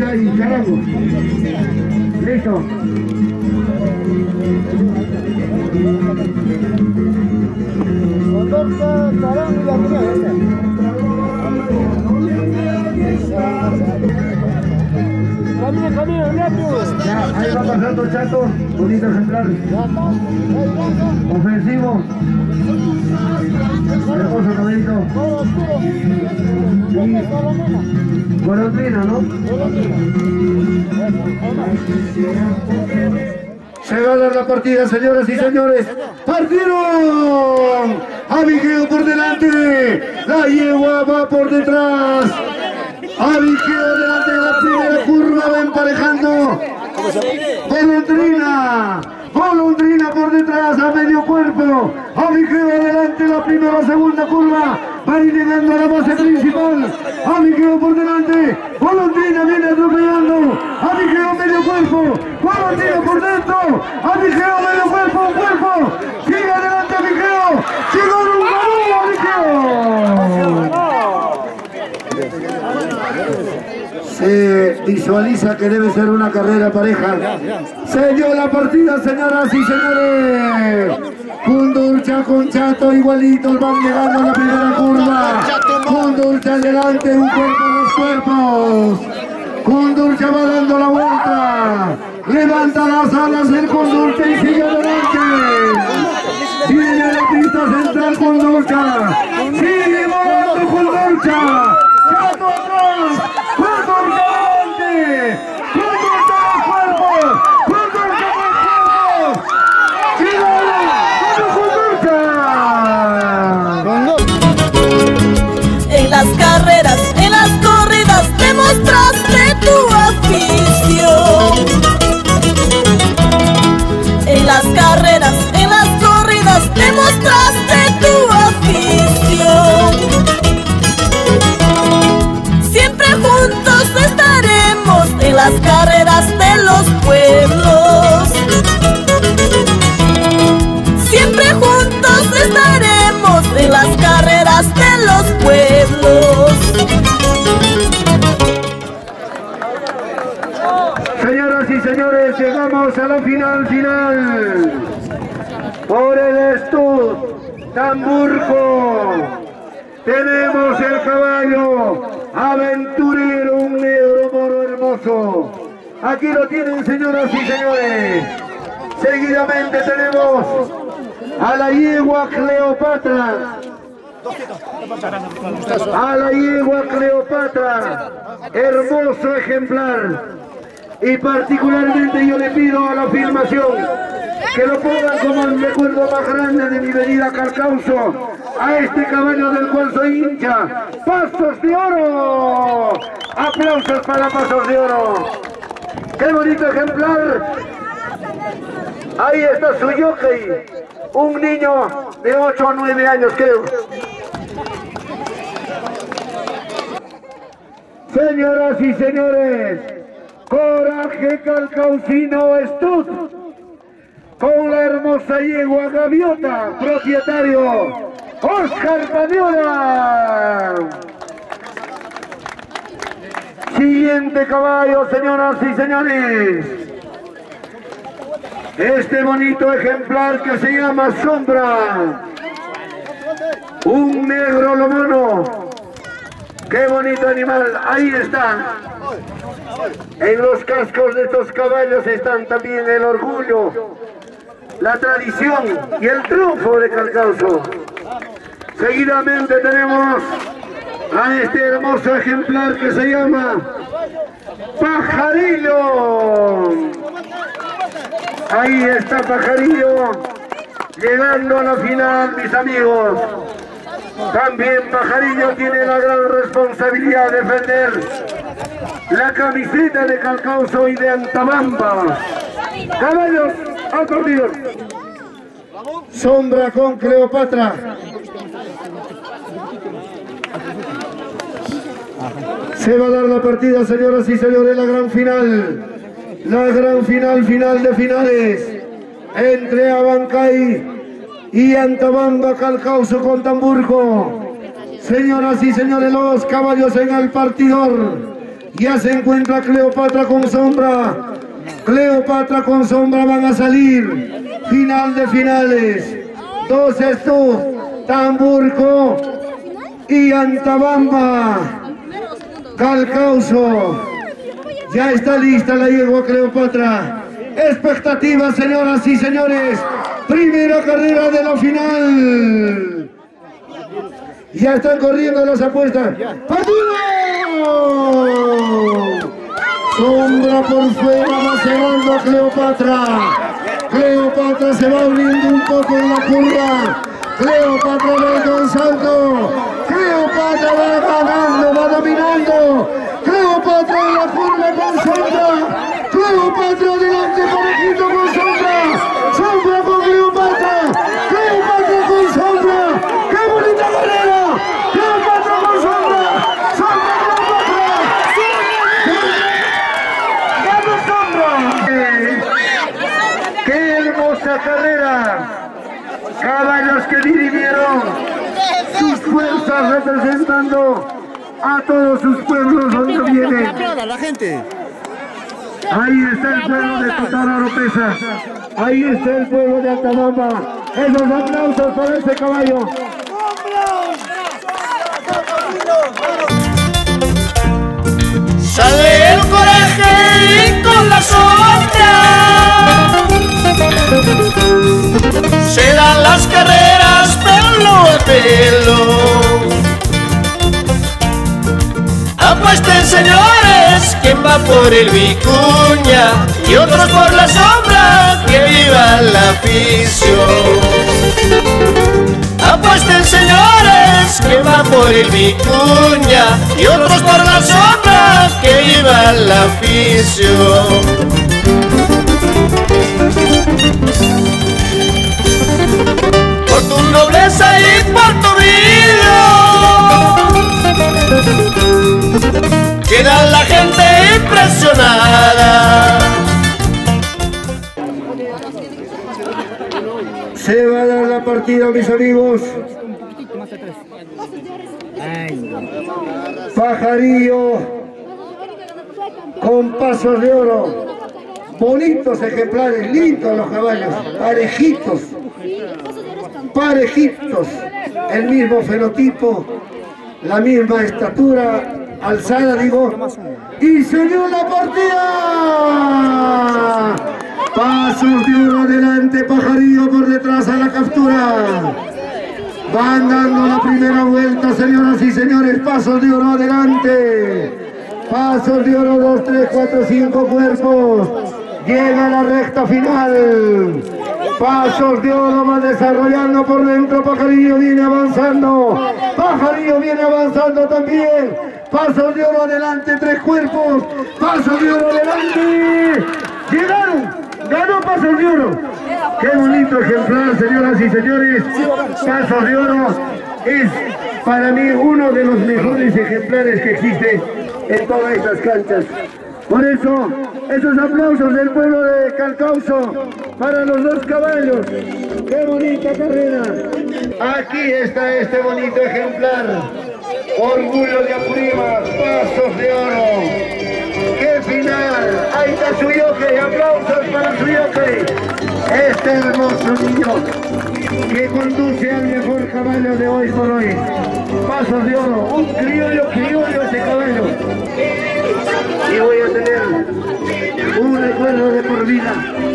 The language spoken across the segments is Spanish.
ya y caramos. Listo. Camina, rápido. Ya, ahí va pasando Chato, bonito ejemplar. Ofensivo. Hermoso caballito. Golondrina, ¿no? Se va a dar la partida, señoras y señores. ¡Partieron! Abigeo por delante. La yegua va por detrás. Abigeo delante de la primera curva, va emparejando. Golondrina. Golondrina por detrás a medio cuerpo. Abigeo adelante la primera, segunda curva. Va llegando a la base principal. Abigeo por delante. Golondrina viene atropellando. Abigeo medio cuerpo. Golondrina por dentro. Abigeo medio cuerpo, un cuerpo. Sigue adelante Abigeo. Llegó un balón Abigeo. Se visualiza que debe ser una carrera pareja. Se dio la partida, señoras y señores. Kundurcha con Chato igualitos, van llegando a la primera curva. Kundurcha adelante, un cuerpo, dos cuerpos. Kundurcha va dando la vuelta. Levanta las alas el Kundurcha y sigue adelante. Viene a la pista central Kundurcha. Sigue volando Kundurcha. Chato atrás. Kundurcha adelante. Kundurcha los cuerpos. Kundurcha los cuerpos. En las carreras, en las corridas, demostraste tu afición. En las carreras, en las corridas, demostraste tu afición. Siempre juntos estaremos en las carreras de los pueblos. Siempre juntos estaremos en las carreras de los pueblos. Señoras y señores, llegamos a la final. Por el Estud Tamburco tenemos el caballo Aventurero, un negro moro hermoso. Aquí lo tienen, señoras y señores. Seguidamente tenemos a la yegua Cleopatra. A la yegua Cleopatra, hermoso ejemplar. Y particularmente yo le pido a la filmación que lo pongan como el recuerdo más grande de mi venida a Calcauso, a este caballo del cual soy hincha. ¡Pasos de Oro! Aplausos para Pasos de Oro. ¡Qué bonito ejemplar! Ahí está su jockey, un niño de 8 o 9 años creo. Señoras y señores, Coraje Calcaucino Estud, con la hermosa yegua Gaviota, propietario Oscar Pañola. Siguiente caballo, señoras y señores. Este bonito ejemplar que se llama Sombra, un negro lomono. Qué bonito animal, ahí está. En los cascos de estos caballos están también el orgullo, la tradición y el triunfo de Calcauso. Seguidamente tenemos a este hermoso ejemplar que se llama Pajarillo. Ahí está Pajarillo, llegando a la final, mis amigos. También Pajarillo tiene la gran responsabilidad de defender la camiseta de Calcauso y de Antabamba. Caballos, acordeón. Sombra con Cleopatra. Se va a dar la partida, señoras y señores, la gran final. La gran final de finales. Entre Abancay y Antabamba, Calcauso con Tamburco. Señoras y señores, los caballos en el partidor. Ya se encuentra Cleopatra con Sombra. Cleopatra con Sombra van a salir. Final de finales. 2 Stuff, Tamburco y Antabamba. Calcauso. Ya está lista la yegua Cleopatra. Expectativas, señoras y señores. Primera carrera de la final. Ya están corriendo las apuestas. ¡Partido! Sombra por fuera, va cerrando a Cleopatra. Cleopatra se va abriendo un poco en la curva. Cleopatra va alcanzando. Cleopatra va ganando, va dominando. Cleopatra en la curva con Sombra. Cleopatra adelante, parejito con Sombra. Sombra con Cleopatra. Cleopatra con Sombra. ¡Qué bonita carrera! Cleopatra con Sombra. Sombra, Cleopatra. ¡Qué hermosa carrera! Caballos que dividieron sus fuerzas representando a todos sus pueblos donde vienen. Ahí está el pueblo de Totara Oropesa. Ahí está el pueblo de Antabamba. Esos aplausos para este caballo. Sale el coraje con la sombra. Se dan las carreras pelo a pelo. Apuesten, señores, quien va por el Vicuña y otros por la Sombra, que viva la afición. Apuesten, señores, quien va por el Vicuña y otros por la Sombra, que viva la afición. Por tu nobleza y por tu vida queda la gente impresionada. Se va a dar la partida, mis amigos. Pajarillo con Pasos de Oro. Bonitos ejemplares, lindos los caballos, parejitos. Parejitos, el mismo fenotipo, la misma estatura, alzada digo, y se dio la partida. Pasos de Oro adelante, Pajarillo por detrás a la captura. Van dando la primera vuelta, señoras y señores. Pasos de Oro adelante. Pasos de Oro, 2, 3, 4, 5 cuerpos. Llega la recta final. Pasos de Oro va desarrollando por dentro. Pajarillo viene avanzando. Pajarillo viene avanzando también. Pasos de Oro adelante, 3 cuerpos. Pasos de Oro adelante. Llegaron. Ganó Pasos de Oro. Qué bonito ejemplar, señoras y señores. Pasos de Oro es para mí uno de los mejores ejemplares que existe en todas estas canchas. Por eso, esos aplausos del pueblo de Calcauso para los 2 caballos. ¡Qué bonita carrera! Aquí está este bonito ejemplar. Orgullo de Apurímac, Pasos de Oro. ¡Qué final! Ahí está su jockey, aplausos para su jockey. Este hermoso niño que conduce al mejor caballo de hoy por hoy. Pasos de Oro, un criollo ese caballo. Y voy a tener un recuerdo de por vida,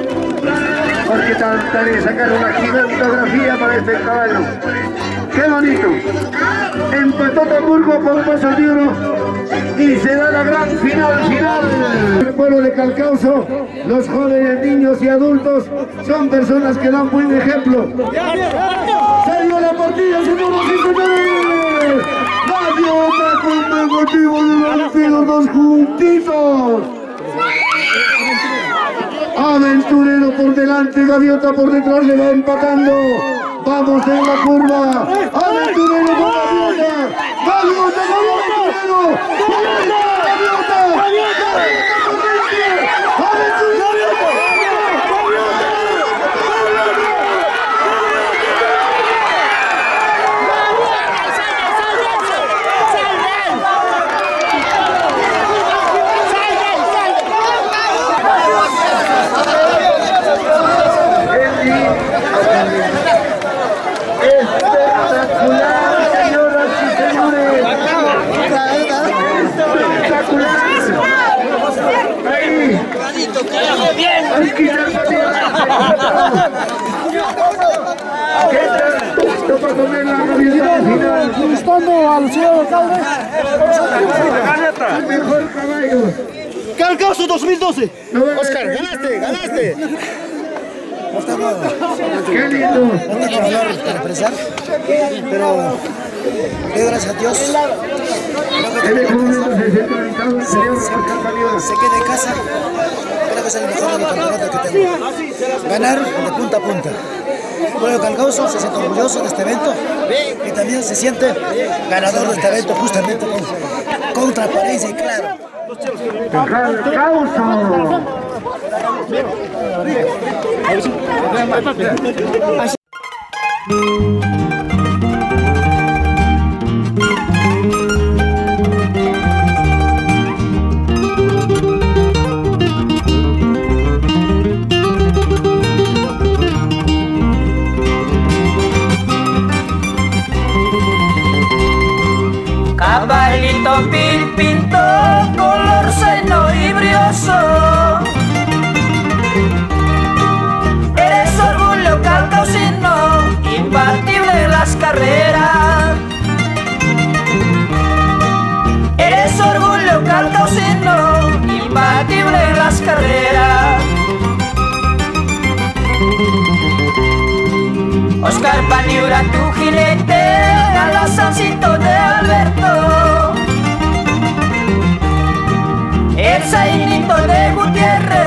porque trataré de sacar una gigantografía para este caballo. ¡Qué bonito! Empató Tamburco con Pasos de Oro y se da la gran final. El pueblo de Calcauso, los jóvenes, niños y adultos son personas que dan buen ejemplo. ¡Se dio la partida, señoras y señores! ¡Gaviota consecutivo delante, los 2 juntitos! Aventurero por delante, Gaviota por detrás, le va empatando. Vamos en la curva. Aventurero por Gaviota. Gaviota con Aventurero. Gaviota. Hay que quitar ¿qué tal? Para comer la gaviota final. Gustando al señor alcalde. El mejor caballo. Calcauso 2012. Oscar, ganaste. Qué lindo. No tengo valor para expresar, pero le doy gracias a Dios. En este momento se centralizado el señor Oscar Paniagua. Se queda en casa, creo que es el mejor de los campeonatos que tengo. Ganar de punta a punta. El pueblo Calcauso se siente orgulloso de este evento y también se siente ganador de este evento justamente con transparencia y claro. Calcauso. Caballito pinto, color seno y brioso. Eres orgullo calcausino, imbatible en las carreras. Eres orgullo calcausino, imbatible en las carreras. Oscar Paniagua, tu jinete, alazancito de Alberto. El Zainito de Gutiérrez.